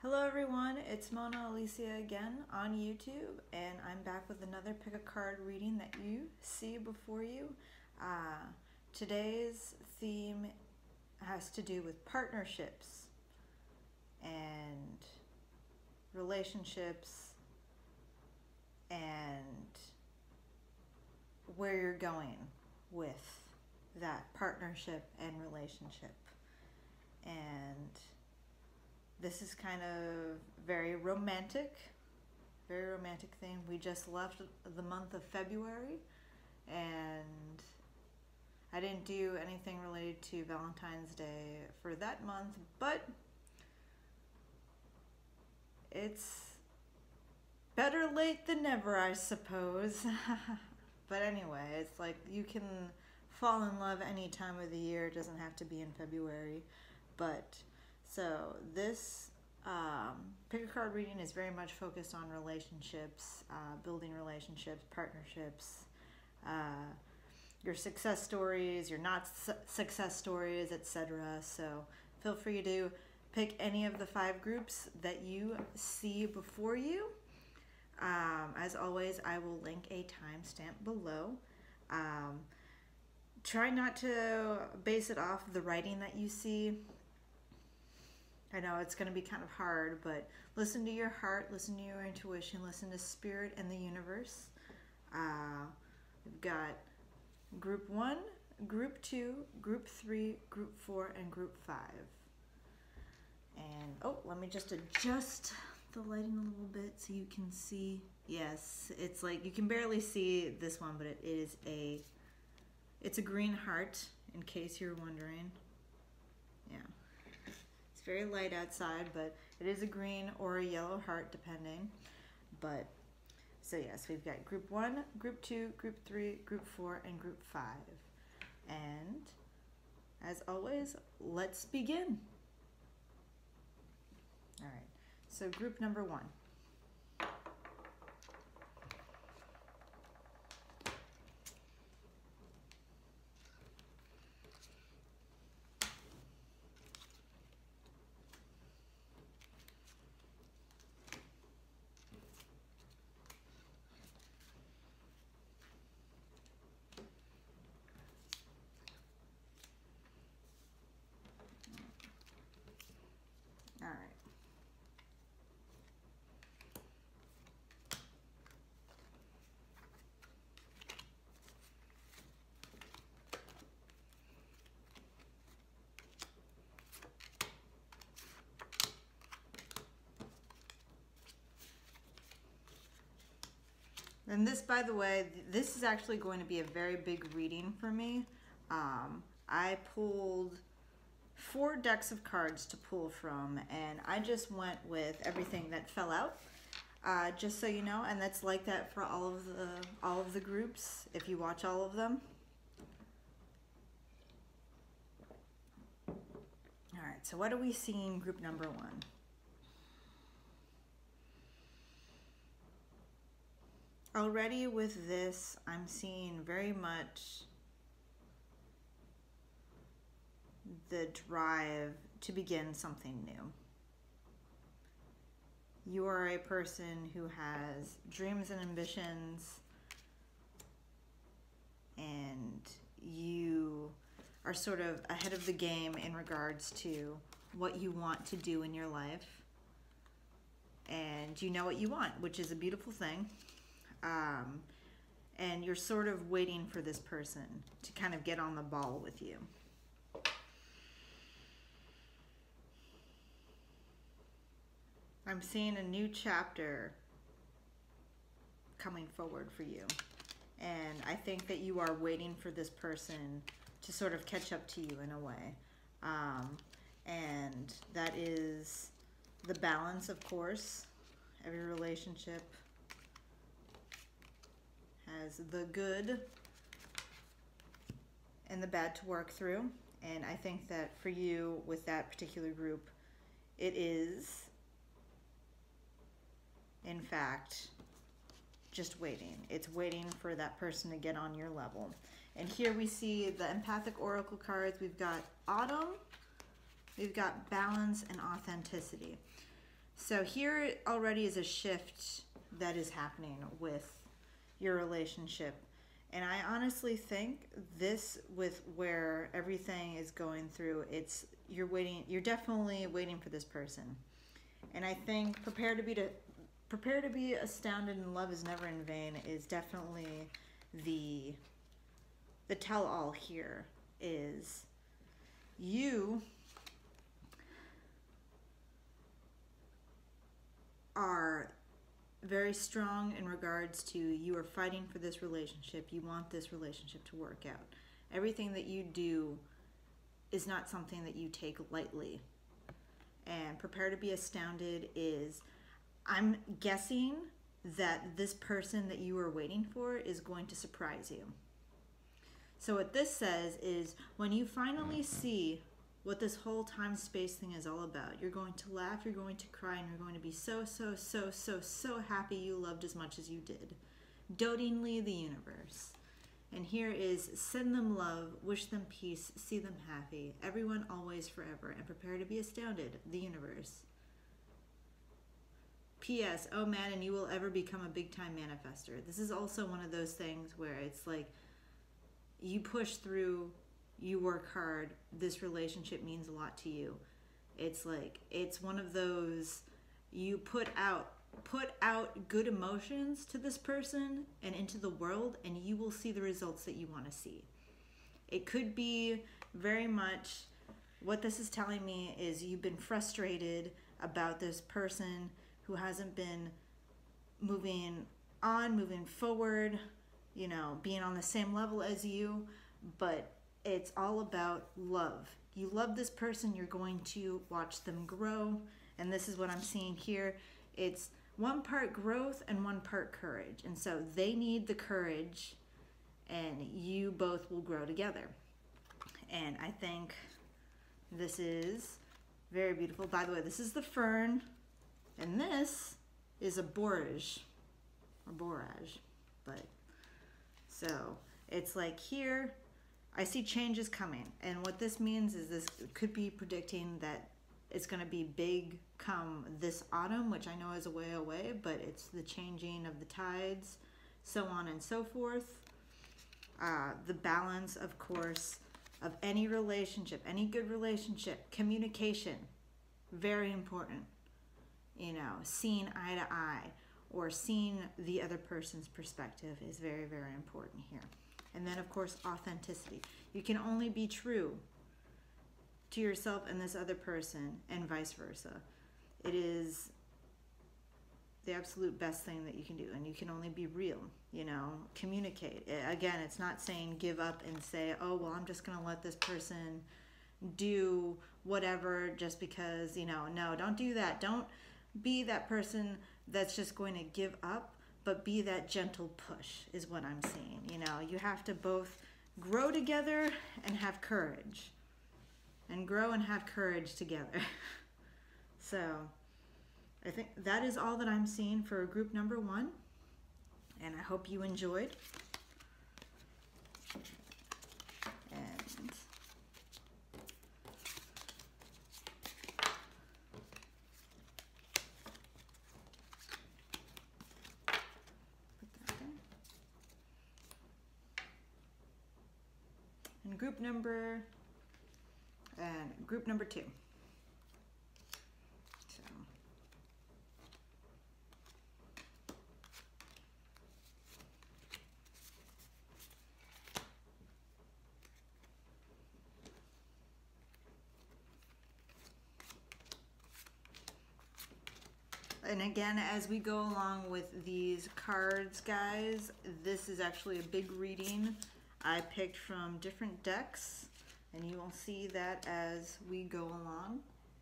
Hello everyone, it's MonaAlicia again on YouTube, and I'm back with another pick a card reading that you see before you. Today's theme has to do with partnerships and relationships and where you're going with that partnership and relationship. And this is kind of very romantic thing. We just left the month of February, and I didn't do anything related to Valentine's Day for that month, but it's better late than never, I suppose. But anyway, it's like you can fall in love any time of the year. It doesn't have to be in February. But so this pick a card reading is very much focused on relationships, building relationships, partnerships, your success stories, your not success stories, etc. So feel free to pick any of the 5 groups that you see before you. As always, I will link a timestamp below. Try not to base it off the writing that you see. I know it's going to be kind of hard, but listen to your heart, listen to your intuition, listen to spirit and the universe. We've got group 1, group 2, group 3, group 4, and group 5. And oh, let me just adjust the lighting a little bit so you can see. Yes, it's like you can barely see this one, but it's a green heart, in case you're wondering. Yeah. It's very light outside, but it is a green or a yellow heart depending. But so yes, we've got group 1, group 2, group 3, group 4, and group 5. And as always, let's begin. All right. So group number 1. All right. And this, by the way, this is actually going to be a very big reading for me. I pulled 4 decks of cards to pull from, and I just went with everything that fell out, just so you know. And that's like that for all of the groups, if you watch all of them. All right, so what are we seeing group number 1? Already with this, I'm seeing very much the drive to begin something new. You are a person who has dreams and ambitions, and you are sort of ahead of the game in regards to what you want to do in your life. And you know what you want, which is a beautiful thing. And you're sort of waiting for this person to kind of get on the ball with you. I'm seeing a new chapter coming forward for you. And I think that you are waiting for this person to sort of catch up to you in a way. And that is the balance, of course. Every relationship has the good and the bad to work through. And I think that for you, with that particular group, it is, in fact, just waiting. It's waiting for that person to get on your level. And here we see the empathic oracle cards. We've got autumn, we've got balance, and authenticity. So here already is a shift that is happening with your relationship. And I honestly think this, with where everything is going through, you're definitely waiting for this person. And I think prepare to be astounded and love is never in vain is definitely the tell all here. Is you are very strong in regards to, you are fighting for this relationship. You want this relationship to work out. Everything that you do is not something that you take lightly. And prepare to be astounded is, I'm guessing that this person that you are waiting for is going to surprise you. So what this says is, when you finally see what this whole time-space thing is all about, you're going to laugh, you're going to cry, and you're going to be so happy you loved as much as you did. Dotingly, the universe. And here is, send them love, wish them peace, see them happy, everyone, always, forever, and prepare to be astounded, the universe. P.S. Oh man, and you will ever become a big-time manifester. This is also one of those things where it's like, you push through, you work hard, this relationship means a lot to you. It's like, it's one of those, you put out good emotions to this person and into the world, and you will see the results that you want to see. It could be very much, what this is telling me is, you've been frustrated about this person who hasn't been moving forward, you know, being on the same level as you, but it's all about love. You love this person, you're going to watch them grow, and this is what I'm seeing here. It's one part growth and one part courage, and so they need the courage, and you both will grow together. And I think this is very beautiful. By the way, this is the fern, and this is a borage, but so it's like here, I see changes coming, and what this means is, this could be predicting that it's going to be big come this autumn, which I know is a way away, but it's the changing of the tides, so on and so forth. The balance, of course, of any relationship, any good relationship, communication, very important. You know, seeing eye to eye, or seeing the other person's perspective is very, very important here. And then, of course, authenticity. You can only be true to yourself and this other person, and vice versa. It is the absolute best thing that you can do, and you can only be real, you know, communicate. Again, it's not saying give up and say, oh, well, I'm just going to let this person do whatever just because, you know, no, don't do that. Don't be that person that's just going to give up, but be that gentle push is what I'm seeing. You know, you have to both grow together and have courage, and grow and have courage together. So I think that is all that I'm seeing for group number 1, and I hope you enjoyed. And and group number 2. So and again, as we go along with these cards, guys, this is actually a big reading. I picked from different decks, and you will see that as we go along.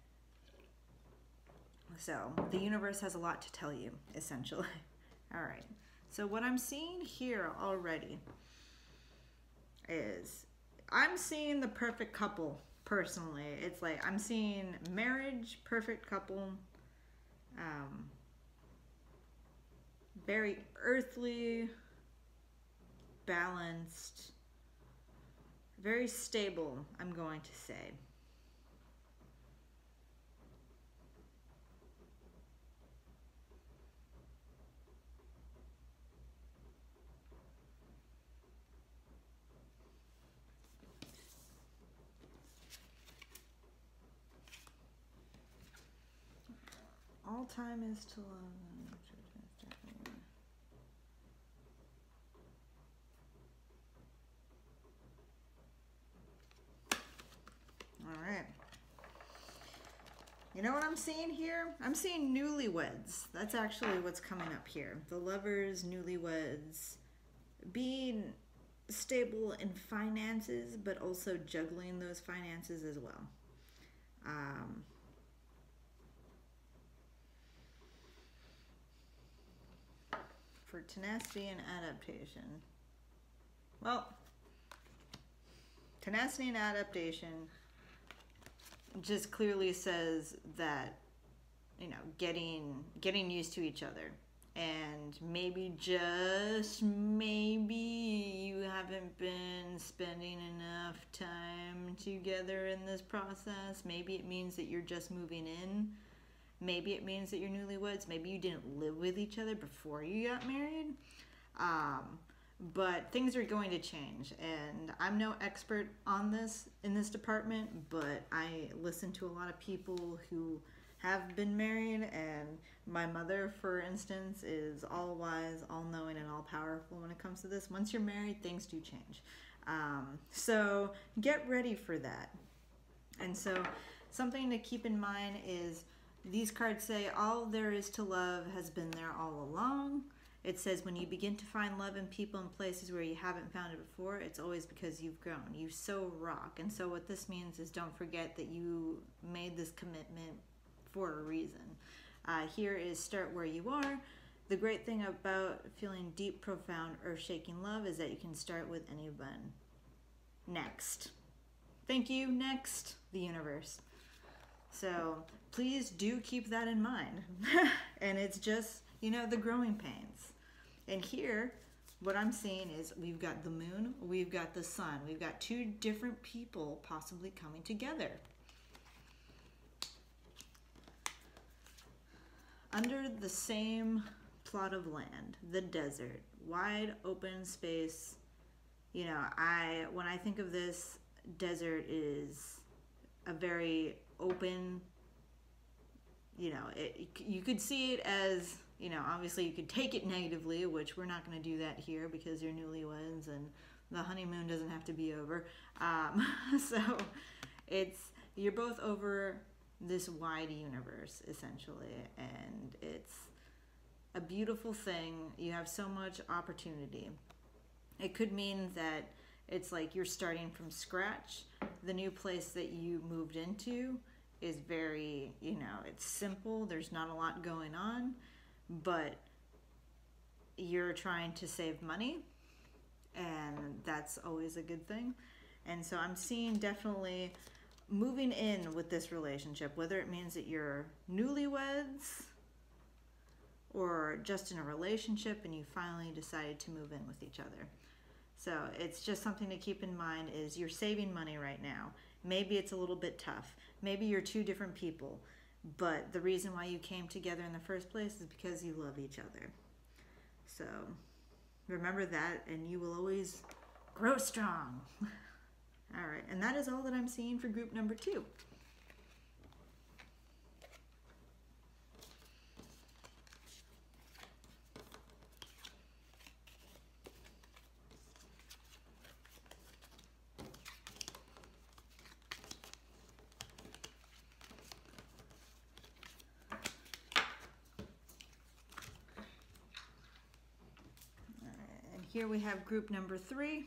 So the universe has a lot to tell you, essentially. All right. So what I'm seeing here already is, I'm seeing the perfect couple, personally. It's like, I'm seeing marriage, perfect couple, very earthly, balanced, very stable, I'm going to say. All time is to love. All right. You know what I'm seeing here? I'm seeing newlyweds. That's actually what's coming up here. The lovers, newlyweds, being stable in finances, but also juggling those finances as well. For tenacity and adaptation. Well, tenacity and adaptation just clearly says that, you know, getting used to each other, and maybe, just maybe, you haven't been spending enough time together in this process. Maybe it means that you're just moving in. Maybe it means that you're newlyweds. Maybe you didn't live with each other before you got married. But things are going to change, and I'm no expert on this in this department, but I listen to a lot of people who have been married, and my mother, for instance, is all wise, all knowing, and all powerful when it comes to this. Once you're married, things do change. So get ready for that. And so something to keep in mind is these cards say all there is to love has been there all along. It says when you begin to find love in people and places where you haven't found it before, it's always because you've grown. You so rock. And so what this means is don't forget that you made this commitment for a reason. Here is start where you are. The great thing about feeling deep, profound, earth-shaking love is that you can start with anyone. Next. Thank you. Next, the universe. So please do keep that in mind. And it's just, you know, the growing pains. And here, what I'm seeing is we've got the moon, we've got the sun. We've got two different people possibly coming together. Under the same plot of land, the desert, wide open space. You know, when I think of this, desert is a very open, you know, you could see it as, you know, obviously you could take it negatively, which we're not going to do that here because you're newlyweds and the honeymoon doesn't have to be over. So you're both over this wide universe, essentially, and it's a beautiful thing. You have so much opportunity. It could mean that it's like you're starting from scratch. The new place that you moved into is very, you know, it's simple. There's not a lot going on, but you're trying to save money, and that's always a good thing. And so I'm seeing definitely moving in with this relationship, whether it means that you're newlyweds or just in a relationship and you finally decided to move in with each other. So it's just something to keep in mind is you're saving money right now. Maybe it's a little bit tough. Maybe you're two different people, but the reason why you came together in the first place is because you love each other. So remember that, and you will always grow strong. All right, and that is all that I'm seeing for group number 2. Here we have group number 3.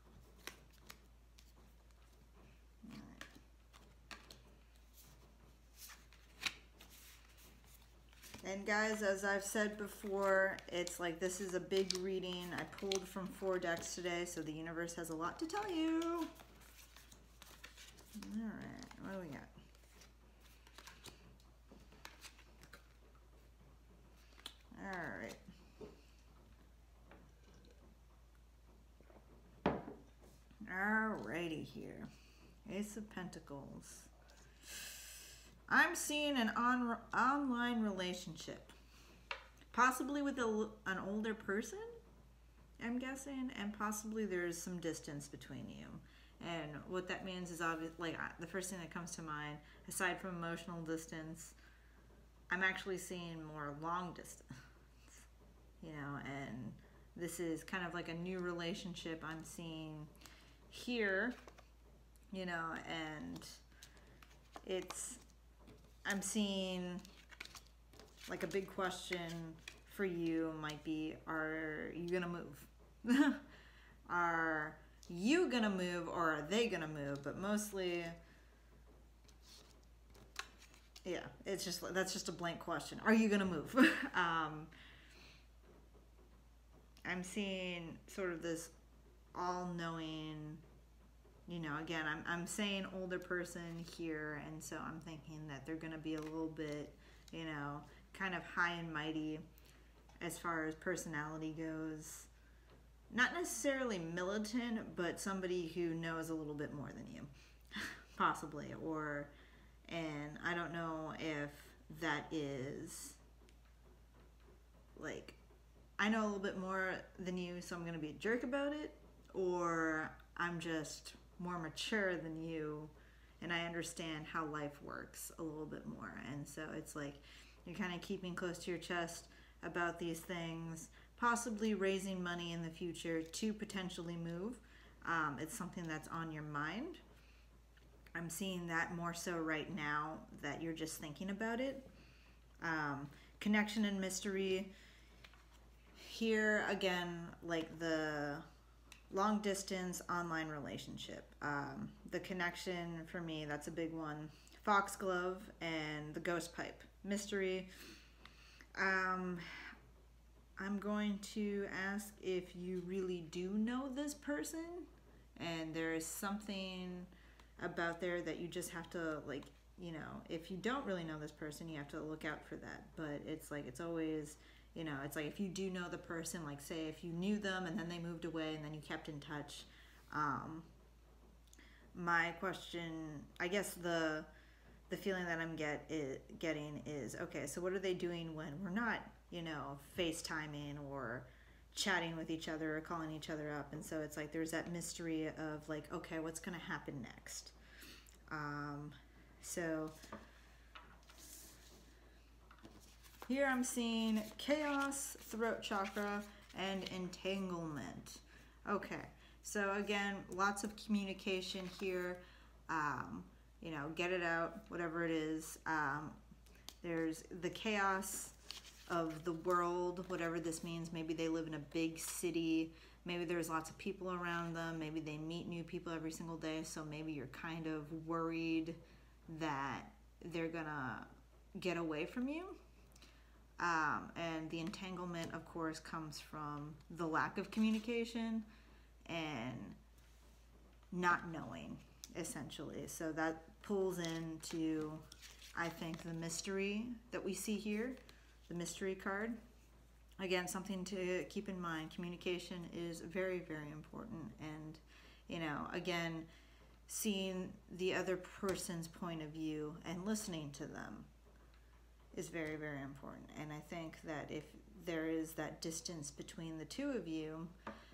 And guys, as I've said before, it's like this is a big reading. I pulled from 4 decks today, so the universe has a lot to tell you. All right, what do we got? All right. Alrighty here. Ace of Pentacles. I'm seeing an online relationship. Possibly with an older person, I'm guessing, and possibly there's some distance between you. And what that means is obviously, like, the first thing that comes to mind, aside from emotional distance, I'm actually seeing more long distance, you know, and this is kind of like a new relationship I'm seeing here, you know, and I'm seeing like a big question for you might be, are you gonna move? Are you gonna move, or are they gonna move? But mostly, yeah, that's just a blank question. Are you gonna move? I'm seeing sort of this all-knowing, you know, again, I'm saying older person here, and so I'm thinking that they're gonna be a little bit, you know, kind of high and mighty as far as personality goes. Not necessarily militant, but somebody who knows a little bit more than you, possibly. And I don't know if that is like, I know a little bit more than you, so I'm going to be a jerk about it, or I'm just more mature than you, and I understand how life works a little bit more. And so it's like you're kind of keeping close to your chest about these things, possibly raising money in the future to potentially move. It's something that's on your mind. I'm seeing that more so right now, that you're just thinking about it. Connection and mystery. Here again, like the long distance online relationship. The connection for me, that's a big one. Foxglove and the ghost pipe. Mystery. I'm going to ask if you really do know this person, and there is something about there that you just have to, like, you know, if you don't really know this person, you have to look out for that. But it's like, it's always, you know, it's like if you do know the person, like say if you knew them and then they moved away and then you kept in touch. My question, I guess the feeling that I'm getting is, okay, so what are they doing when we're not, you know, FaceTiming or chatting with each other or calling each other up? And so it's like there's that mystery of like, okay, what's going to happen next? So here I'm seeing chaos, throat chakra, and entanglement. Okay, so again, lots of communication here. You know, get it out, whatever it is. There's the chaos of the world, whatever this means. Maybe they live in a big city. Maybe there's lots of people around them. Maybe they meet new people every single day. So maybe you're kind of worried that they're gonna get away from you. And the entanglement, of course, comes from the lack of communication and not knowing, essentially. So that pulls into, I think, the mystery that we see here, the mystery card. Again, something to keep in mind. Communication is very, very important. And, you know, again, seeing the other person's point of view and listening to them is very, very important. And I think that if there is that distance between the two of you,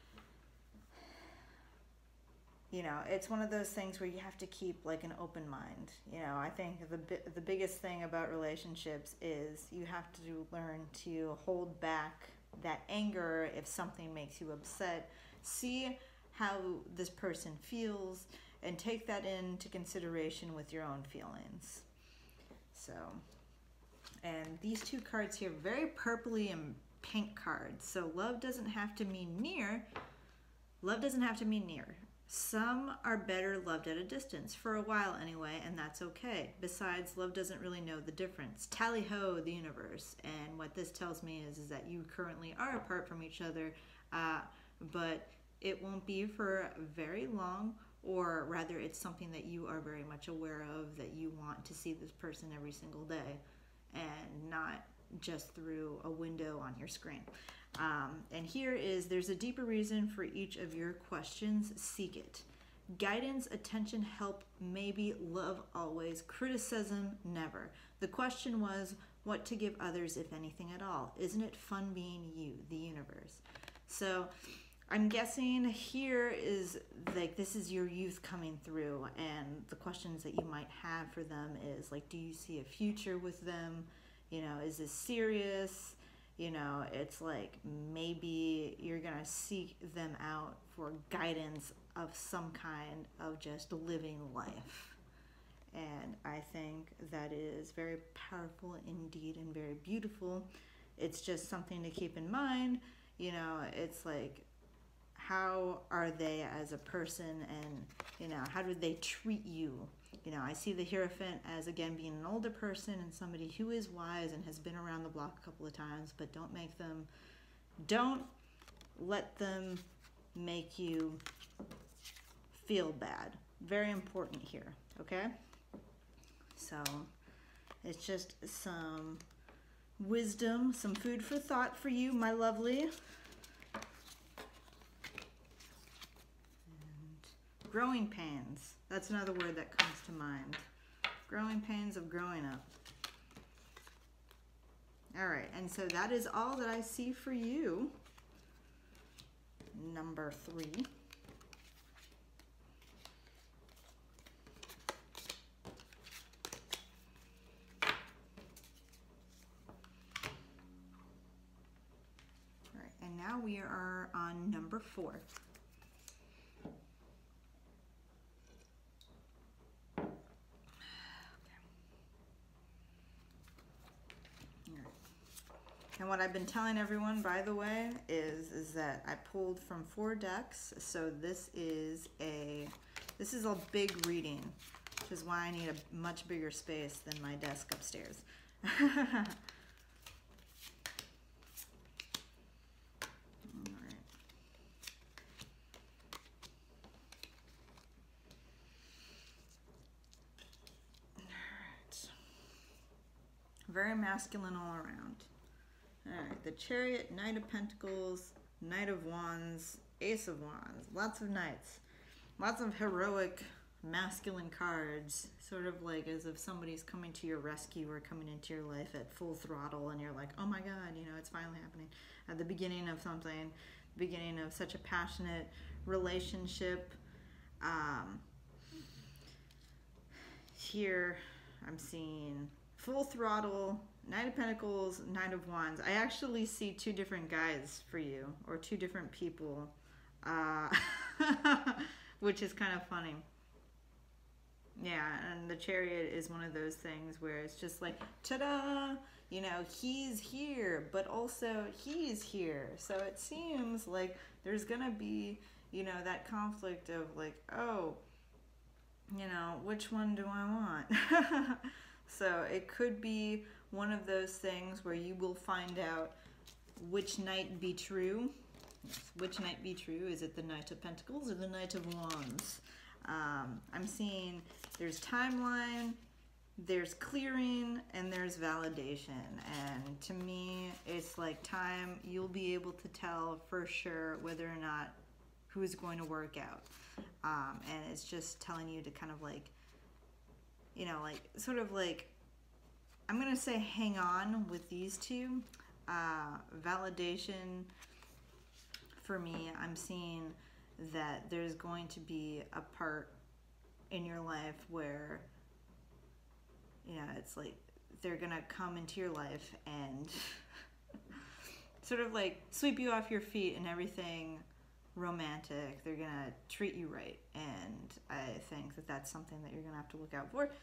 you know, it's one of those things where you have to keep like an open mind. You know, I think the biggest thing about relationships is you have to learn to hold back that anger if something makes you upset. See how this person feels and take that into consideration with your own feelings. So, and these two cards here, very purpley and pink cards. So love doesn't have to mean near. Love doesn't have to mean near. Some are better loved at a distance, for a while anyway, and that's okay. Besides, love doesn't really know the difference. Tally-ho, the universe. And what this tells me is that you currently are apart from each other, but it won't be for very long, or rather it's something that you are very much aware of, that you want to see this person every single day, and not just through a window on your screen. And here is, there's a deeper reason for each of your questions. Seek it. Guidance, attention, help, maybe, love always, criticism never. The question was, what to give others, if anything at all? Isn't it fun being you, the universe? So I'm guessing here is like, this is your youth coming through, and the questions that you might have for them is like, do you see a future with them? You know, is this serious? You know, it's like maybe you're gonna seek them out for guidance of some kind of just living life. And I think that is very powerful indeed and very beautiful. It's just something to keep in mind. You know, it's like, how are they as a person, and, you know, how do they treat you? You know, I see the Hierophant as, again, being an older person and somebody who is wise and has been around the block a couple of times, but don't let them make you feel bad. Very important here, okay? So it's just some wisdom, some food for thought for you, my lovely. And growing pains. That's another word that comes to mind. Growing pains of growing up. All right, and so that is all that I see for you. Number 3. All right, and now we are on number 4. And what I've been telling everyone, by the way, is that I pulled from 4 decks. So this is a big reading, which is why I need a much bigger space than my desk upstairs. Very masculine all around. All right, the Chariot, Knight of Pentacles, Knight of Wands, Ace of Wands. Lots of knights. Lots of heroic masculine cards, sort of like as if somebody's coming to your rescue or coming into your life at full throttle, and you're like, oh my God, you know, it's finally happening. At the beginning of something, beginning of such a passionate relationship. Here I'm seeing full throttle, Knight of Pentacles, Knight of Wands. I actually see 2 different guys for you, or 2 different people, which is kind of funny. Yeah, and the Chariot is one of those things where it's just like, ta-da! You know, he's here, but also he's here. So it seems like there's gonna be, you know, that conflict of like, oh, you know, which one do I want? So it could be one of those things where you will find out which knight be true. Yes, which knight be true? Is it the Knight of Pentacles or the Knight of Wands? I'm seeing there's timeline, there's clearing, and there's validation. And to me, it's like time, you'll be able to tell for sure whether or not who's going to work out. And it's just telling you to kind of like, you know, like, sort of like, I'm going to say hang on with these 2. Validation, for me, I'm seeing that there's going to be a part in your life where, you know, it's like they're going to come into your life and sort of like sweep you off your feet and everything romantic. They're going to treat you right. And I think that that's something that you're going to have to look out for.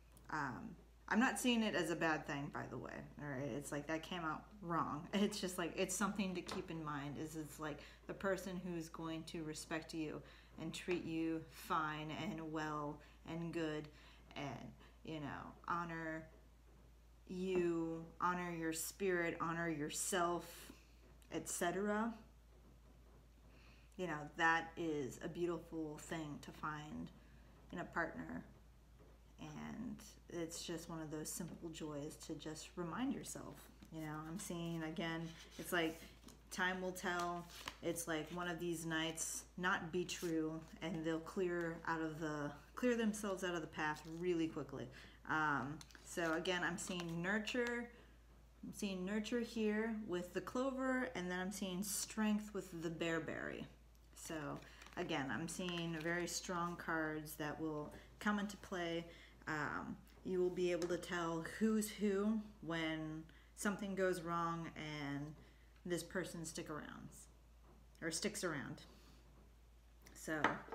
I'm not seeing it as a bad thing, by the way. All right, it's like that came out wrong. It's just like, it's something to keep in mind. It's like the person who's going to respect you and treat you fine and well and good, and, you know, honor you, honor your spirit, honor yourself, etc. You know, that is a beautiful thing to find in a partner. And it's just one of those simple joys to just remind yourself. You know, I'm seeing, again, it's like time will tell. It's like one of these nights not be true, and they'll clear themselves out of the path really quickly. So again, I'm seeing nurture. I'm seeing nurture here with the clover, and then I'm seeing strength with the bearberry. So again, I'm seeing very strong cards that will come into play. you will be able to tell who's who when something goes wrong and this person sticks around. So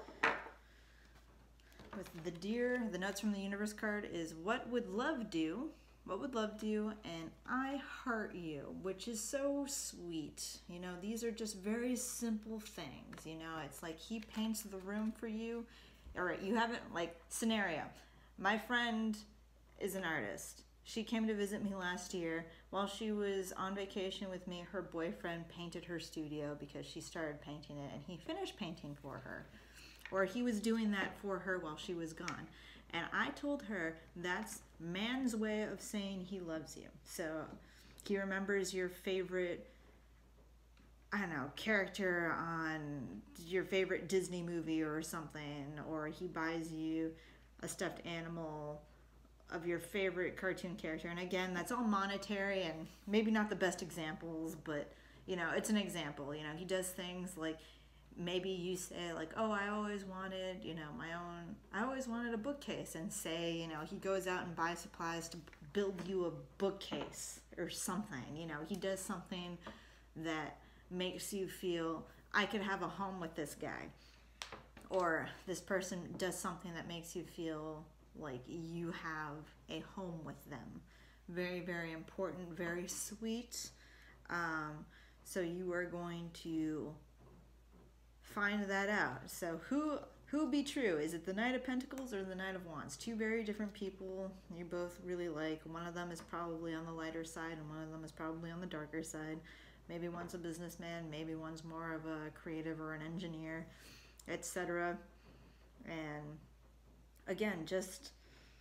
with the Dear, the Notes from the Universe card is what would love do? What would love do? And I heart you, which is so sweet. You know, these are just very simple things. You know, it's like he paints the room for you. All right, you haven't, like, scenario. My friend is an artist. She came to visit me last year. While she was on vacation with me, her boyfriend painted her studio because she started painting it, and he finished painting for her. Or he was doing that for her while she was gone. And I told her that's man's way of saying he loves you. So he remembers your favorite, I don't know, character on your favorite Disney movie or something, or he buys you a stuffed animal of your favorite cartoon character. And again, that's all monetary and maybe not the best examples, but you know, it's an example. You know, he does things like, maybe you say like, oh, I always wanted, you know, I always wanted a bookcase, and say, you know, he goes out and buys supplies to build you a bookcase or something. You know, he does something that makes you feel, I could have a home with this guy. Or this person does something that makes you feel like you have a home with them. Very, very important, very sweet. So you are going to find that out. So who be true? Is it the Knight of Pentacles or the Knight of Wands? Two very different people you both really like. One of them is probably on the lighter side and one of them is probably on the darker side. Maybe one's a businessman, maybe one's more of a creative or an engineer, etc. And again, just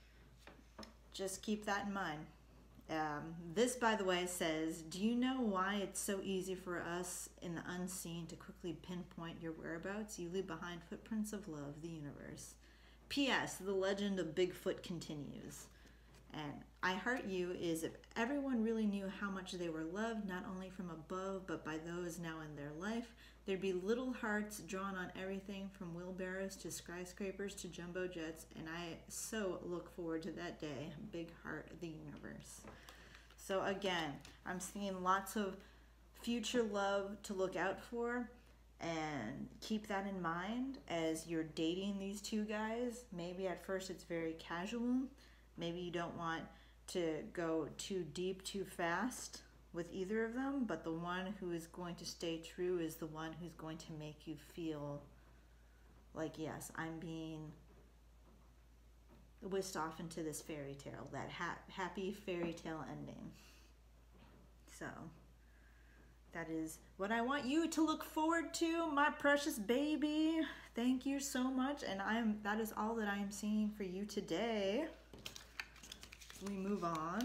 keep that in mind. This, by the way, says, do you know why it's so easy for us in the unseen to quickly pinpoint your whereabouts? You leave behind footprints of love, the universe. P.S. The legend of Bigfoot continues. And I heart you is if everyone really knew how much they were loved, not only from above, but by those now in their life, there'd be little hearts drawn on everything from wheelbarrows to skyscrapers to jumbo jets, and I so look forward to that day. Big heart, the universe. So again, I'm seeing lots of future love to look out for, and keep that in mind as you're dating these two guys. Maybe at first it's very casual. Maybe you don't want to go too deep too fast with either of them, but the one who is going to stay true is the one who's going to make you feel like, yes, I'm being whisked off into this fairy tale, that happy fairy tale ending. So that is what I want you to look forward to, my precious baby. Thank you so much, and that is all that I am seeing for you today. We move on.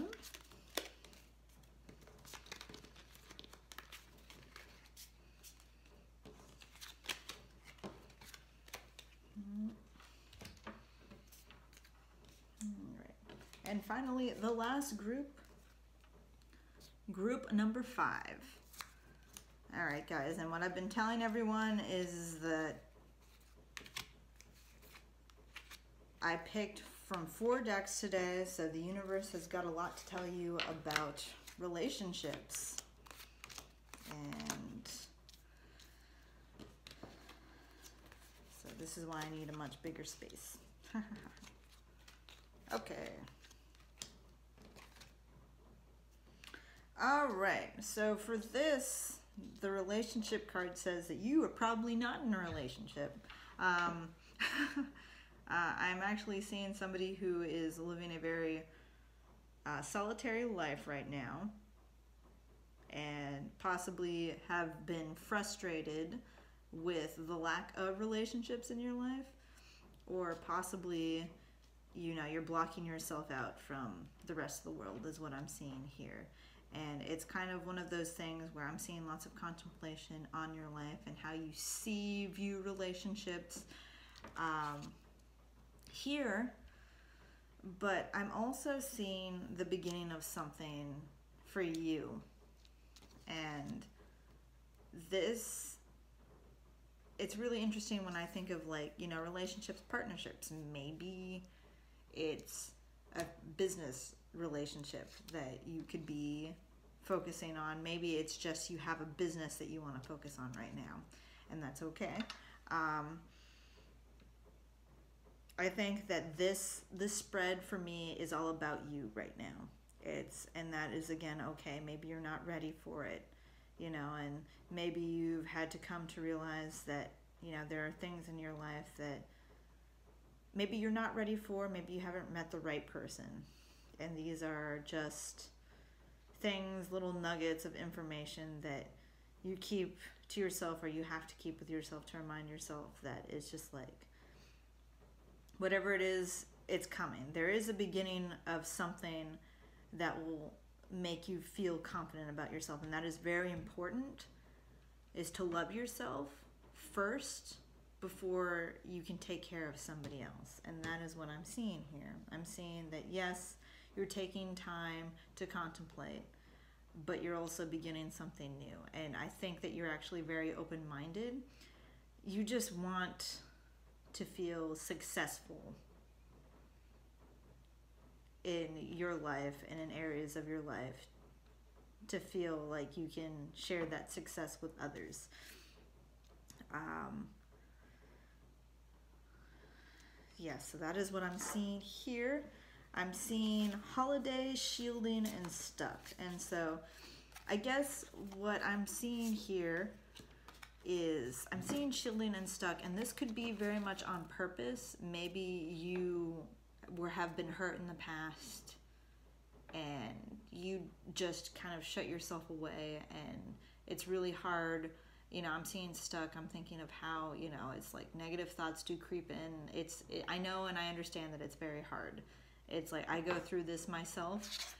And finally, the last group number 5. All right, guys, and what I've been telling everyone is that I picked from 4 decks today, so the universe has got a lot to tell you about relationships. And so this is why I need a much bigger space. Okay. All right, so for this, the relationship card says that you are probably not in a relationship. I'm actually seeing somebody who is living a very solitary life right now, and possibly have been frustrated with the lack of relationships in your life, or possibly, you know, you're blocking yourself out from the rest of the world is what I'm seeing here. And it's kind of one of those things where I'm seeing lots of contemplation on your life and how you view relationships here. But I'm also seeing the beginning of something for you. And this, it's really interesting when I think of, like, you know, relationships, partnerships. Maybe it's a business relationship that you could be focusing on. Maybe it's just you have a business that you want to focus on right now, and that's okay. I think that this spread for me is all about you right now. And that is, again, okay. Maybe you're not ready for it, you know, and maybe you've had to come to realize that, you know, there are things in your life that maybe you're not ready for. Maybe you haven't met the right person, and these are just things, little nuggets of information that you keep to yourself, or you have to keep with yourself, to remind yourself that it's just like, whatever it is, it's coming. There is a beginning of something that will make you feel confident about yourself, and that is very important, is to love yourself first before you can take care of somebody else. And that is what I'm seeing here. I'm seeing that, yes, you're taking time to contemplate, but you're also beginning something new. And I think that you're actually very open-minded. You just want to feel successful in your life and in areas of your life, to feel like you can share that success with others. Yes, so that is what I'm seeing here. I'm seeing holiday, shielding, and stuck. And so I guess what I'm seeing here is I'm seeing shielding and stuck, and this could be very much on purpose. Maybe you have been hurt in the past and you just kind of shut yourself away, and it's really hard. You know, I'm seeing stuck. I'm thinking of how, you know, it's like negative thoughts do creep in. I know and I understand that it's very hard. It's like I go through this myself,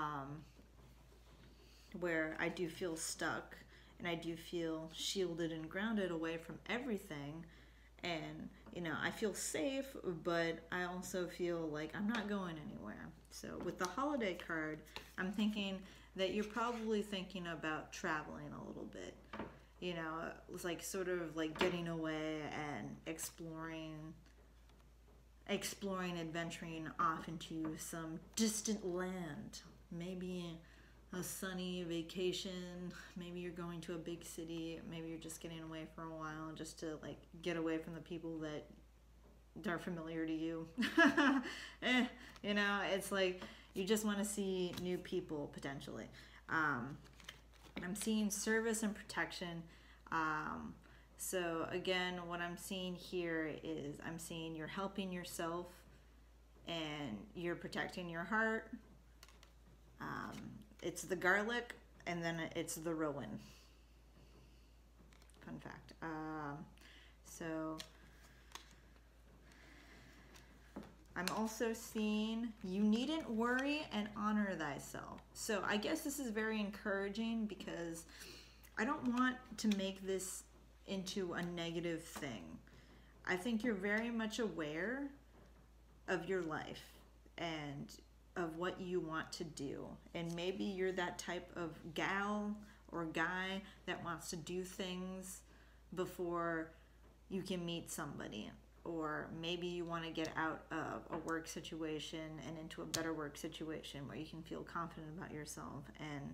where I do feel stuck, and I do feel shielded and grounded away from everything. And, you know, I feel safe, but I also feel like I'm not going anywhere. So with the holiday card, I'm thinking that you're probably thinking about traveling a little bit. You know, it's like sort of like getting away and exploring, adventuring off into some distant land. Maybe a sunny vacation. Maybe you're going to a big city. Maybe you're just getting away for a while just to like get away from the people that are familiar to you. You know, it's like you just want to see new people potentially. I'm seeing service and protection. So again, what I'm seeing here is I'm seeing you're helping yourself and you're protecting your heart. It's the garlic, and then it's the rowan. Fun fact. So I'm also seeing you needn't worry and honor thyself. So I guess this is very encouraging, because I don't want to make this into a negative thing. I think you're very much aware of your life and of what you want to do. And maybe you're that type of gal or guy that wants to do things before you can meet somebody. Or maybe you want to get out of a work situation and into a better work situation where you can feel confident about yourself. And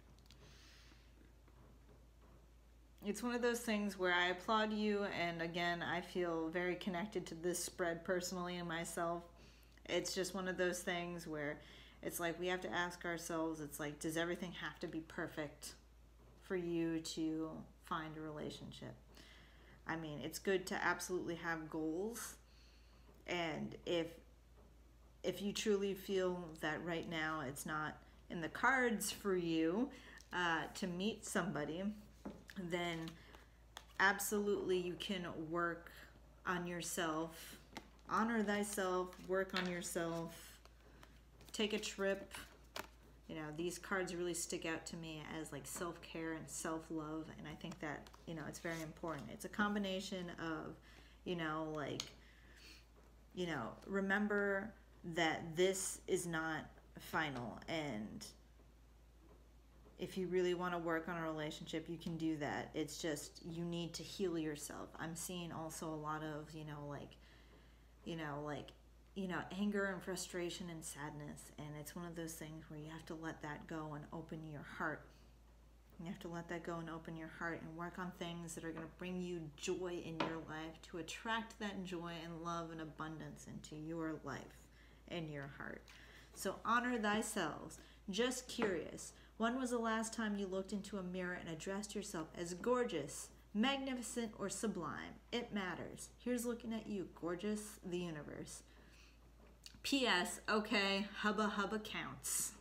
it's one of those things where I applaud you, and again, I feel very connected to this spread personally in myself. It's just one of those things where it's like we have to ask ourselves, it's like, does everything have to be perfect for you to find a relationship? I mean, it's good to absolutely have goals, and if you truly feel that right now it's not in the cards for you to meet somebody, then absolutely you can work on yourself, honor thyself, work on yourself, take a trip. You know, these cards really stick out to me as like self-care and self-love, and I think that, you know, it's very important. It's a combination of, you know, like, you know, remember that this is not final, and if you really want to work on a relationship, you can do that. It's just you need to heal yourself. I'm seeing also a lot of, anger and frustration and sadness. And it's one of those things where you have to let that go and open your heart. You have to let that go and open your heart and work on things that are going to bring you joy in your life, to attract that joy and love and abundance into your life and your heart. So honor thyself. Just curious, when was the last time you looked into a mirror and addressed yourself as gorgeous, magnificent, or sublime? It matters. Here's looking at you, gorgeous, the universe. P.S. Okay, Hubba Hubba counts.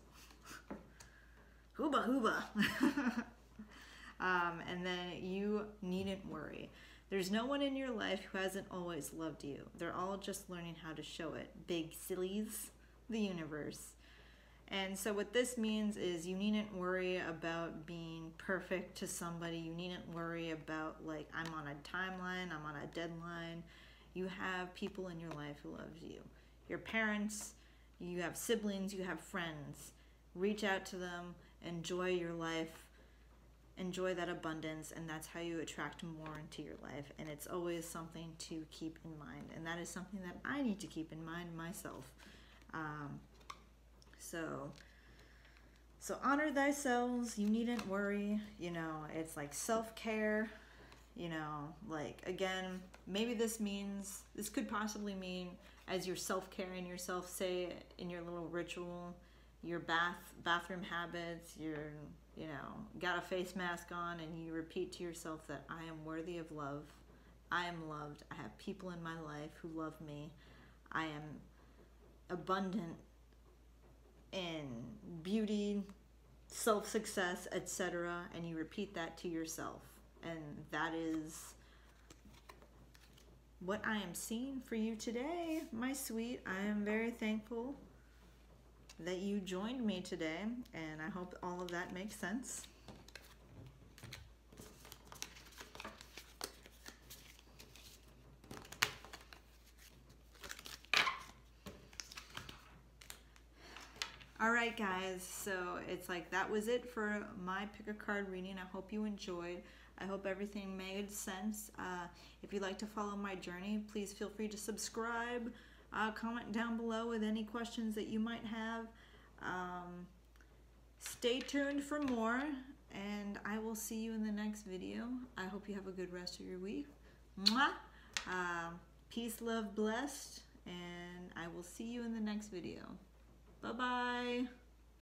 Hubba Hubba. And then you needn't worry. There's no one in your life who hasn't always loved you. They're all just learning how to show it. Big sillies, the universe. And so what this means is you needn't worry about being perfect to somebody. You needn't worry about, like, I'm on a timeline, I'm on a deadline. You have people in your life who loves you. Your parents, you have siblings, you have friends. Reach out to them, enjoy your life, enjoy that abundance, and that's how you attract more into your life. And it's always something to keep in mind. And that is something that I need to keep in mind myself. So honor thyself. You needn't worry. It's like self-care. Like, again, maybe this could possibly mean, as you're self-caring yourself, say in your little ritual, your bathroom habits, got a face mask on, and you repeat to yourself that I am worthy of love. I am loved. I have people in my life who love me. I am abundant in beauty, self-success, etc. And you repeat that to yourself. And that is what I am seeing for you today, my sweet. I am very thankful that you joined me today, and I hope all of that makes sense. All right, guys, so it's like that was it for my pick a card reading. I hope you enjoyed. I hope everything made sense. If you'd like to follow my journey, please feel free to subscribe. Comment down below with any questions that you might have. Stay tuned for more, and I will see you in the next video. I hope you have a good rest of your week. Mwah! Peace, love, blessed, and I will see you in the next video. Bye-bye.